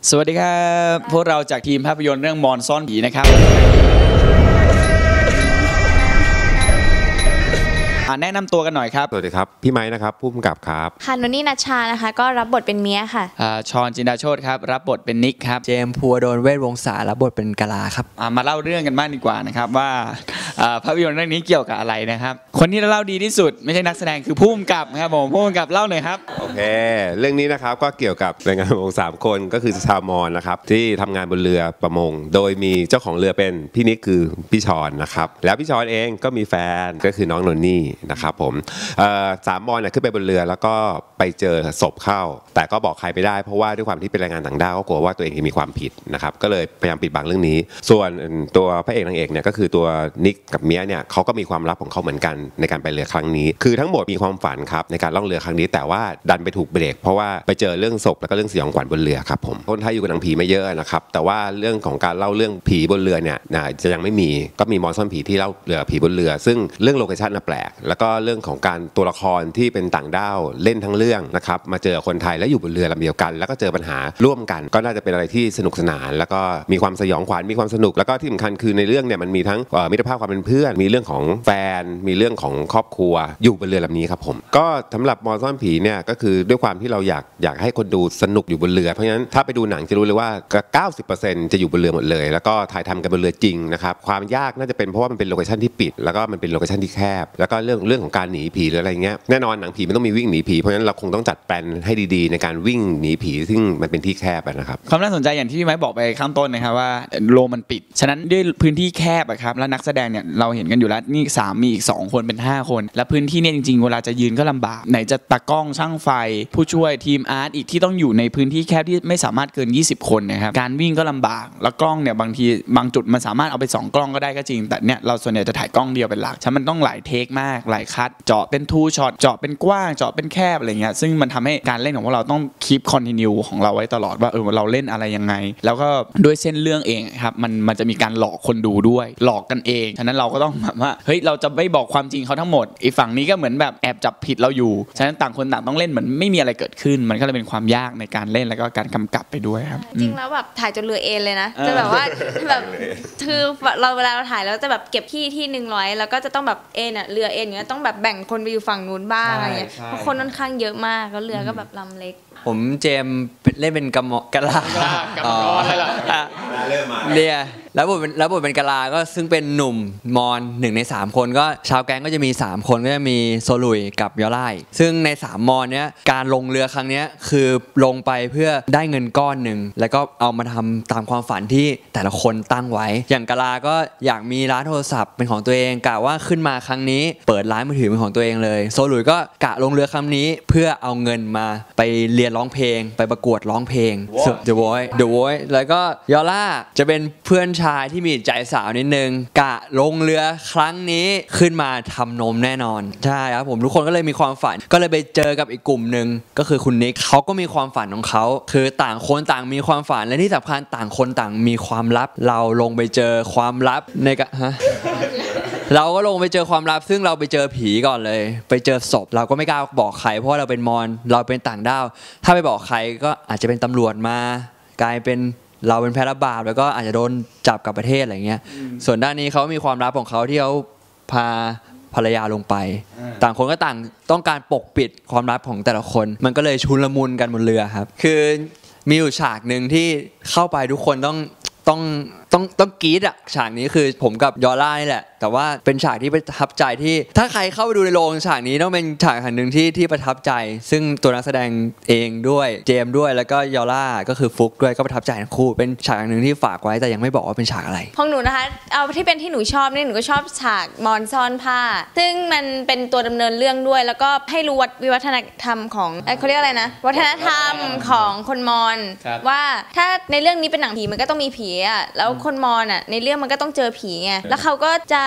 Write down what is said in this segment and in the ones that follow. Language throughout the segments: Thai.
สวัสดีครับพวกเราจากทีมภาพยนตร์เรื่องมอนซ่อนผีนะครับแนะนำตัวกันหน่อยครับสวัสดีครับพี่ไม้นะครับผู้กำกับครับค่ะนนนี่นัชชานะคะก็รับบทเป็นเมียค่ะชอนจินดาโชติครับรับบทเป็นนิกครับเจมส์ภูวดลเวชวงศารับบทเป็นกะลาครับมาเล่าเรื่องกันบ้างดีกว่านะครับว่าภาพยนตร์เรื่องนี้เกี่ยวกับอะไรนะครับคนที่เล่าดีที่สุดไม่ใช่นักแสดงคือผู้กำกับครับผมผู้กำกับเล่าหน่อยครับโอเคเรื่องนี้นะครับก็เกี่ยวกับแรงงานประมง3 คนก็คือชาวมอญนะครับที่ทำงานบนเรือประมงโดยมีเจ้าของเรือเป็นพี่นิกคือพี่ชอนนะครับแล้วพี่ชอนเองก็มีแฟนก็คือน้องนนนี่นะครับผม3 มอญขึ้นไปบนเรือแล้วก็ไปเจอศพเข้าแต่ก็บอกใครไม่ได้เพราะว่าด้วยความที่เป็นแรงงานต่างด้าวก็กลัวว่าตัวเองจะมีความผิดนะครับก็เลยพยายามปิดบังเรื่องนี้ส่วนตัวพระเอกนางเอกเนี่ยก็คือตัวนิกกับเมียเนี่ยเขาก็มีความลับของเขาเหมือนกันในการไปเรือครั้งนี้คือทั้งหมดมีความฝันครับในการล่องเรือครั้งนี้แต่ว่าดันไปถูกเบรกเพราะว่าไปเจอเรื่องศพแล้วก็เรื่องสยองขวัญบนเรือครับผมคนไทยอยู่กับหนังผีไม่เยอะนะครับแต่ว่าเรื่องของการเล่าเรื่องผีบนเรือเนี่ยจะยังไม่มีก็มีมอนซ่อนผีที่เล่าเรื่องผีบนเรือซึ่งเรื่องโลเคชั่นน่ะแปลกแล้วก็เรื่องของการตัวละครที่เป็นต่างด้าวเล่นทั้งเรื่องนะครับมาเจอคนไทยแล้วอยู่บนเรือลำเดียวกันแล้วก็เจอปัญหาร่วมกันก็น่าจะเป็นอะไรที่สนุกสนานแล้วก็มีความสยองขวัญมีความสนุกแล้วก็ที่สำคัญคือในเรื่องเนี่ยมันมีทั้งมิตรภาพความเป็นเพื่อนมีเรื่องของแฟนมีเรื่องของครอบครัวอยู่บนเรือลำนี้ครับผมก็สำหรับมอนซ่อนผีเนี่ยก็คือด้วยความที่เราอยากให้คนดูสนุกอยู่บนเรือเพราะฉะนั้นถ้าไปดูหนังจะรู้เลยว่า 90% จะอยู่บนเรือหมดเลยแล้วก็ถ่ายทำกันบนเรือจริงนะครับความยากน่าจะเป็นเพราะว่ามันเป็นโลเคชั่นที่ปิดแล้วก็มันเป็นโลเคชั่นที่แคบแล้วก็เรื่องของการหนีผีหรืออะไรเงี้ยแน่นอนหนังผีมันต้องมีวิ่งหนีผีเพราะฉะนั้นเราคงต้องจัดแปลนให้ดีๆในการวิ่งหนีผีซึ่งมันเป็นที่แคบนะครับความน่าสนใจอย่างที่พี่ไม้บอกไปข้างต้นนะครับว่าโรงมันปิดฉะนั้นด้วยพื้นที่แคบครับแล้วนักแสดงเนี่ยเราเห็นกันอยู่แล้วนี่3มีอีก2 คนเป็น5 คนและพื้นที่เนี่ยจริงๆเวลาจะยืนก็ลำบากไหนจะตากล้องช่างไฟผู้ช่วยทีมอาร์ตอีกที่ต้องอยู่ในพื้นที่แคบที่ไม่สามารถเกิน20 คนนะครับการวิ่งก็ลำบากแล้วกล้องเนี่ยบางทีบางจุดมันสามารถเอาไป2 กล้องก็ได้ก็จริงแต่เนี่ยเราส่วนใหญ่จะถ่ายกล้องเดียวเป็นหลักฉะนั้นมันต้องหลายเทคมากหลายคัทเจาะเป็นทูช็อตเจาะเป็นกว้างเจาะเป็นแคบอะไรเงี้ยซึ่งมันทำให้การเล่นของพวกเราต้องคีปคอนทินิวของเราไว้ตลอดว่าเราเล่นอะไรยังไงแล้วก็ด้วยเส้นเรื่องเองครับมันจะมีการหลอกคนดูด้วยหลอกกันเองฉะนั้นเราก็ต้องแบบว่าเฮ้ยเราจะไม่บอกความจริงเขาทั้งหมดอีกฝั่งนี้ก็เหมือนแบบแอบจับผิดเราอยู่ฉะนั้นต่างคนต่างต้องเล่นเหมือนไม่มีอะไรเกิดขึ้นมันก็เลยเป็นความยากในการเล่นแล้วก็การกำกับไปด้วยครับจริงแล้วแบบถ่ายจนเรือเอ็นเลยนะจะแบบว่าแบบคือเราเวลาเราถ่ายแล้วจะแบบเก็บที่นึงไว้แล้วก็จะต้องแบบเอ็นเรือเอ็นอย่างเงี้ยต้องแบบแบ่งคนไปอยู่ฝั่งนู้นบ้างอะไรเงี้ยเพราะคนค่อนข้างเยอะมากแล้วเรือก็แบบลำเล็กผมเจมเล่นเป็นกะลาเรียแล้วบทเป็นกะลาก็ซึ่งเป็นหนุ่มมอญ1 ใน 3 คนก็ชาวแก๊งก็จะมี3 คนก็จะมีโซลุยกับยอไล่ซึ่งใน3 มอญเนี้ยการลงเรือครั้งนี้คือลงไปเพื่อได้เงินก้อนหนึ่งแล้วก็เอามาทำตามความฝันที่แต่ละคนตั้งไว้อย่างกะลาก็อยากมีร้านโทรศัพท์เป็นของตัวเองกะว่าขึ้นมาครั้งนี้เปิดร้านมือถือเป็นของตัวเองเลยโซลุยก็กะลงเรือครั้งนี้เพื่อเอาเงินมาไปเรียนร้องเพลงไปประกวดร้องเพลง The Voice แล้วก็ยอล่าจะเป็นเพื่อนชายที่มีใจสาวนิดนึงกะลงเรือครั้งนี้ขึ้นมาทำนมแน่นอนใช่ครับผมทุกคนก็เลยมีความฝันก็เลยไปเจอกับอีกกลุ่มนึงก็คือคุณนิกเขาก็มีความฝันของเขาคือต่างคนต่างมีความฝันและที่สำคัญต่างคนต่างมีความลับเราลงไปเจอความลับในเราก็ลงไปเจอความลับซึ่งเราไปเจอผีก่อนเลยไปเจอศพเราก็ไม่กล้าบอกใครเพราะเราเป็นมอญเราเป็นต่างด้าวถ้าไปบอกใครก็อาจจะเป็นตำรวจมากลายเป็นเราเป็นแพ้รับบาปแล้วก็อาจจะโดนจับกลับประเทศอะไรเงี้ยส่วนด้านนี้เขามีความลับของเขาที่เขาพาภรรยาลงไปต่างคนก็ต่างต้องการปกปิดความลับของแต่ละคนมันก็เลยชุลมุนกันบนเรือครับคือมีอยู่ฉากหนึ่งที่เข้าไปทุกคนต้องกรี๊ดอะฉากนี้คือผมกับยอล่านี่แหละแต่ว่าเป็นฉากที่ประทับใจที่ถ้าใครเข้าไปดูในโรงฉากนี้ต้องเป็นฉากหนึ่งที่ประทับใจซึ่งตัวนักแสดงเองด้วยเจมด้วยแล้วก็ยอล่าก็คือฟุกด้วยก็ประทับใจทั้งคู่เป็นฉากหนึ่งที่ฝากไว้แต่ยังไม่บอกว่าเป็นฉากอะไรของหนูนะคะเอาที่เป็นที่หนูชอบนี่หนูก็ชอบฉากมอนซ่อนผ้าซึ่งมันเป็นตัวดำเนินเรื่องด้วยแล้วก็ให้รู้วิวัฒนธรรมของเขาเรียกอะไรนะวัฒนธรรมของคนมอญว่าถ้าในเรื่องนี้เป็นหนังผีมันก็ต้องมีผีอะแล้วคนมอญอะในเรื่องมันก็ต้องเจอผีไงแล้วเขาก็จะ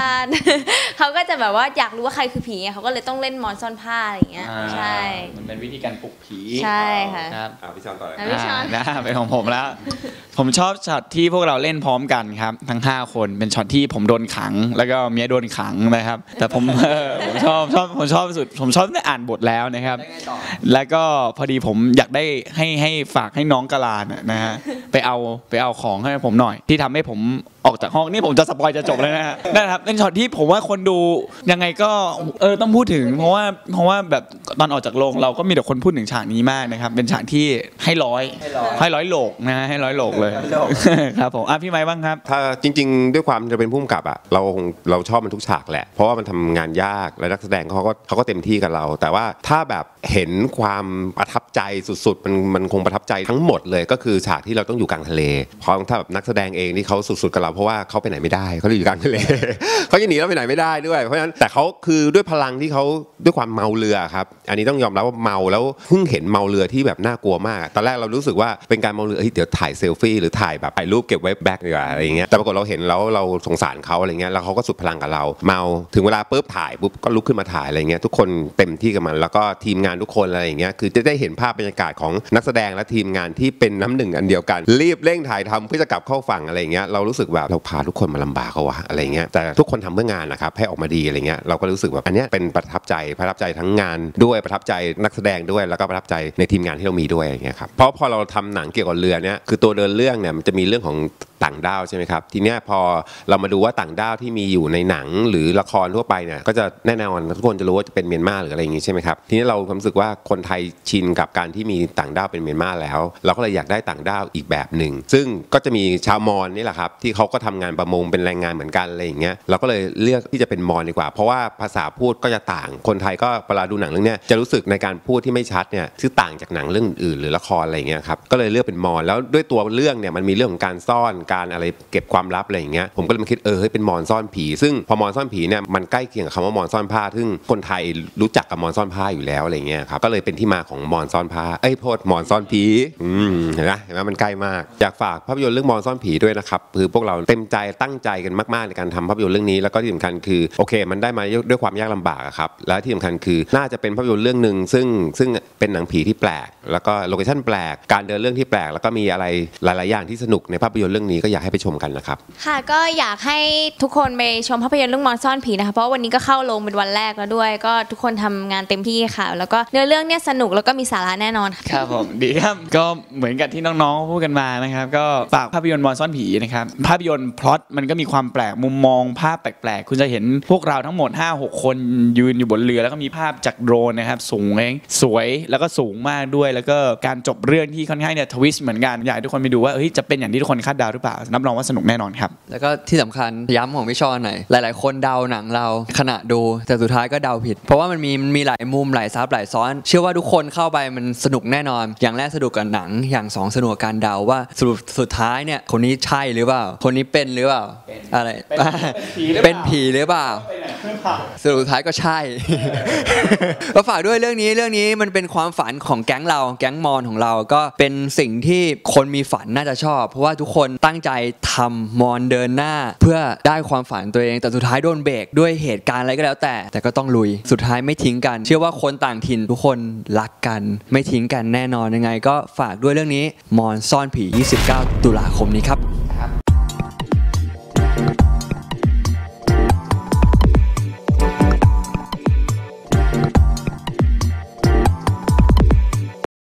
าติ เขาก็จะแบบว่าอยากรู้ว่าใครคือผีไงเขาก็เลยต้องเล่นมอนซ่อนผ้าอะไรอย่างเงี้ยใช่มันเป็นวิธีการปลุกผีใช่ค่ะครับพี่ชอนต่อเลยพี่ชอนนะเป็นของผมแล้ว ผมชอบช็อตที่พวกเราเล่นพร้อมกันครับทั้ง5คนเป็นช็อตที่ผมโดนขังแล้วก็เมียโดนขังนะครับแต่ผมผมชอบสุดผมชอบได้อ่านบทแล้วนะครับแล้วก็พอดีผมอยากได้ให้ฝากให้น้องกะลานะฮะไปเอาของให้ผมหน่อยที่ทำให้ผมออกจากห้องนี่ผมจะสปอยจะจบแล้วนะฮะนะครับเป็นช็อตที่ผมว่าคนดูยังไงก็ต้องพูดถึงเพราะว่าแบบตอนออกจากโรงเราก็มีแต่คนพูดถึงฉากนี้มากนะครับเป็นฉากที่ให้ร้อยโหลกนะให้ร้อยโหลกเลยครับผมพี่ไม้บ้างครับถ้าจริงๆด้วยความจะเป็นผู้กำกับอะเราชอบมันทุกฉากแหละเพราะว่ามันทำงานยากและนักแสดงเขาก็เต็มที่กับเรา แต่ว่าถ้าแบบเห็นความประทับใจสุดๆมันคงประทับใจทั้งหมดเลยก็คือฉากที่เราต้องอยู่กลางทะเลเพราะถ้าแบบนักแสดงเองนี่เขาสุดๆกับเราเพราะว่าเขาไปไหนไม่ได้เขาอยู่กลางทะเล เขาจะหนีเราไปไหนไม่ได้ด้วยเพราะฉะนั้นแต่เขาคือด้วยพลังที่เขาด้วยความเมาเรือครับอันนี้ต้องยอมรับว่าเมาแล้วเพิ่งเห็นเมาเรือที่แบบน่ากลัวมากตอนแรกเรารู้สึกว่าเป็นการเมาเรือเดี๋ยวถ่ายเซลฟี่หรือถ่ายแบบถ่ายรูปเก็บไว้แบ็คดีกว่าอะไรอย่างเงี้ยแต่ปรากฏเราเห็นแล้วเราสงสารเขาอะไรเงี้ยแล้วเขาก็สุดพลังกับเราเมาถึงเวลาปุ๊บถ่ายปุ๊บก็ลุกขึ้นมาถ่ายอะไรเงี้ยทุกคนเต็มที่กับมันแล้วก็ทีมงานทุกคนอะไรอย่างเงี้ยคือจะได้เห็นภาพบรรยากาศของนักแสดงและทีมงานที่เป็นน้ำหนึ่งอันเดียวกันรีบเร่งถ่ายทำเพื่อจะกลับเข้าฝั่งอะไรเงี้ยเรารู้สึกแบบเราพาทุกคนมาลำบากเขาวะอะไรเงี้ยแต่ทุกคนทำเพื่องานนะครับให้ออกมาดีอะไรเงี้ยเราก็รู้สึกแบบอันเนี้ยเป็นประทับใจทั้งงานด้วยประทับใจนักแสดงด้วยแล้วก็ประทับใจในทีมงานที่เรามีด้วยอย่างเงี้ยครับเพราะพอเราทำหนังเกี่ยวกับเรือเนี้ยคือตัวเดินเรื่องเนี่ยมันจะมีเรื่องของต่างด้าวใช่ไหมครับทีเนี้ยพอเรามาดูว่าต่างด้าวที่มีอยู่ในหนังหรือละครทั่วไปเนี่ยก็จะแน่นอนทุกคนจะรู้ว่าจะเป็นเมียนมาหรืออะไรอย่างงี้ใช่ไหมครับทีนี้เรารู้สึกว่าคนไทยชินกับการที่มีต่างด้าวเป็นเมียนมาแล้วเราก็เลยอยากได้ต่างด้าวอีกแบบหนึ่งซึ่งก็จะมีชาวมอญนี่แหละครับที่เขาก็ทำงานประมงเป็นแรงงานเหมือนกันอะไรอย่างเงี้ยเราก็เลยเลือกที่จะเป็นมอญดีกว่าเพราะว่าภาษาพูดก็จะต่างคนไทยก็เวลาดูหนังเรื่องเนี้ยจะรู้สึกในการพูดที่ไม่ชัดเนี่ยซึ่งต่างจากหนังเรื่องอื่นหรือละครอะไรอย่างเงี้ยครับก็เลยเลือกเป็นมอญแล้วด้วยตัวเรื่องเนี่ยมันมีเรื่องของการซ่อนการอะไรเก็บความลับอะไรอย่างเงี้ยผมก็เลยมาคิดเฮ้ยเป็นมอนซ่อนผีซึ่งพอมอนซ่อนผีเนี่ยมันใกล้เคียงกับคำว่ามอนซ่อนผ้าซึ่งคนไทยรู้จักกับมอนซ่อนผ้าอยู่แล้วอะไรเงี้ยครับก็เลยเป็นที่มาของมอนซ่อนผ้าโทษมอนซ่อนผีเห็นไหมมันใกล้มากอยากฝากภาพยนตร์เรื่องมอนซ่อนผีด้วยนะครับคือพวกเราเต็มใจตั้งใจกันมากๆในการทำภาพยนตร์เรื่องนี้แล้วก็ที่สำคัญคือโอเคมันได้มาด้วยความยากลำบากครับและที่สำคัญคือน่าจะเป็นภาพยนตร์เรื่องนึงซึ่งเป็นหนังผีที่แปลกแล้วก็โลเคชั่นแปลกการเดินเรื่องที่แปลกแล้วก็มีอะไรหลายๆอย่างที่สนุกในภาพยนตร์เรื่องนี้ก็อยากให้ไปชมกันนะครับค่ะก็อยากให้ทุกคนไปชมภาพยนตร์เรื่องมอนซ่อนผีนะคะเพราะวันนี้ก็เข้าโรงเป็นวันแรกแล้วด้วยก็ทุกคนทำงานเต็มที่ค่ะแล้วก็เนื้อเรื่องเนี่ยสนุกแล้วก็มีสาระแน่นอนค่ะครับผมดีครับก็เหมือนกับที่น้องๆพูดกันมานะครับก็ฝากภาพยนตร์มอนซ่อนผีนะครับภาพยนตร์พล็อตมันก็มีความแปลกมุมมองภาพแปลกๆคุณจะเห็นพวกเราทั้งหมด 5-6 คนยืนอยู่บนเรือแล้วก็มีภาพจากโดรนนะครับสูงสวยแล้วก็สูงมากด้วยแล้วก็การจบเรื่องที่ค่อนข้างเนี่ยทวิสต์เหมือนกันอยากให้ทุกคนไปดูว่าจะเป็นอย่างที่ทุกคนคาดเดาหรือเปล่ารับรองว่าสนุกแน่นอนครับแล้วก็ที่สำคัญย้ำของพี่ชอนหน่อยหลายๆคนเดาหนังเราขณะดูแต่สุดท้ายก็เดาผิดเพราะว่ามันมีหลายมุมหลายซับหลายซ้อนเชื่อว่าทุกคนเข้าไปมันสนุกแน่นอนอย่างแรกสนุกกับหนังอย่าง2สนุกกับการเดาว่าสรุปสุดท้ายเนี่ยคนนี้ใช่หรือเปล่าคนนี้เป็นหรือเปล่าอะไรเป็นผีหรือเปล่าสรุปสุดท้ายก็ใช่ ก็ฝากด้วยเรื่องนี้มันเป็นความฝันของแก๊งเราแก๊งมอนของเราก็เป็นสิ่งที่คนมีฝันน่าจะชอบเพราะว่าทุกคนตั้งใจทำมอนเดินหน้าเพื่อได้ความฝันตัวเองแต่สุดท้ายโดนเบรกด้วยเหตุการณ์อะไรก็แล้วแต่ก็ต้องลุยสุดท้ายไม่ทิ้งกันเชื่อว่าคนต่างถิ่นทุกคนรักกันไม่ทิ้งกันแน่นอนยังไงก็ฝากด้วยเรื่องนี้มอนซ่อนผี29 ตุลาคมนี้ครับ